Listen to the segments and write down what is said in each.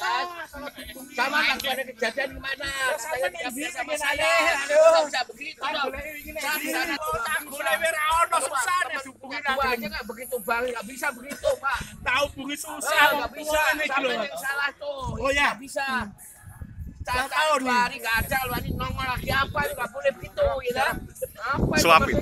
Sama lagi ada kejadian di mana? Saya tidak bisa sama saya. Bisa begitu dong. Tak boleh wiraono susah nih hubungin aja nggak begitu bang, nggak bisa begitu pak. Tahu hubungi susah. Nggak bisa. Sampai yang salah tuh. Oh ya. Nggak bisa. Tahu nih. Hari nggak ada, lu ini nongol lagi apa? Nggak boleh begitu, ya. Apa? Suapin.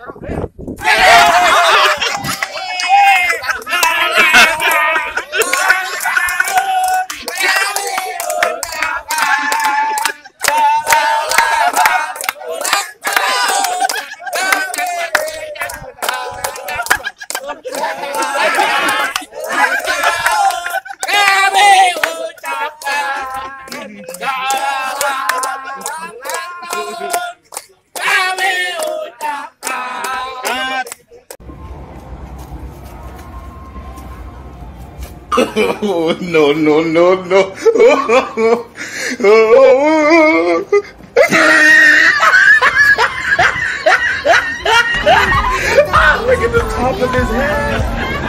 Oh, no, no, no, no. Look at the top of his head.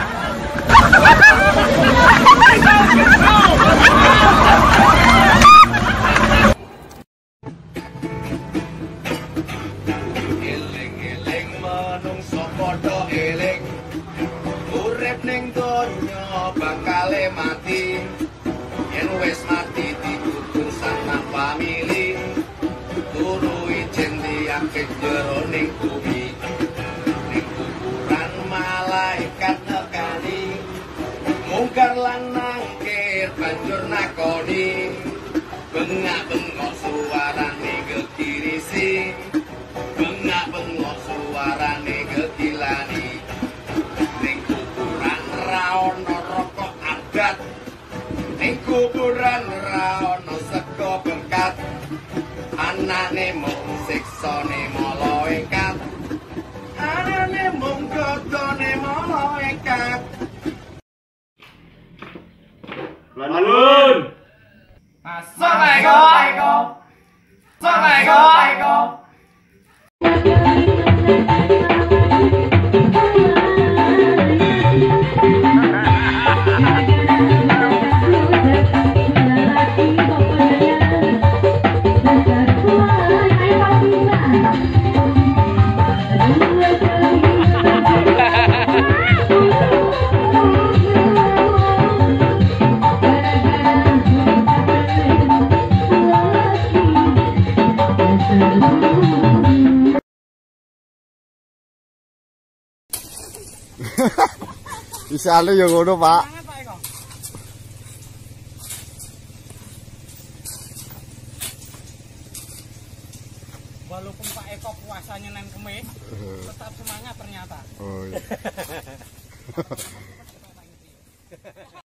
Eling-eling manungsa padha eling. Urip ning donya bakale mati. Yen wis mati dikubur sang pamili. Turu ijen diangkat jero ning bumi. Ning kuburan malaikat nekani. Mungkar lan nangkir banjur nakoni. Bengak-bengok suarane gekirisi. Bengak-bengok suarane gekilani. Ning kuburan ra ono rokok adat. Ning kuburan ra ono sego bengkat. Anane mung siksane mala engkat. Anane mung godone mala engkat. Lanun. Assalamualaikum. Assalamualaikum. Bisa lu yang ngono, Pak. Walaupun Pak Eko puasanya Senin Kemis, tetap semangat ternyata. Oh, iya.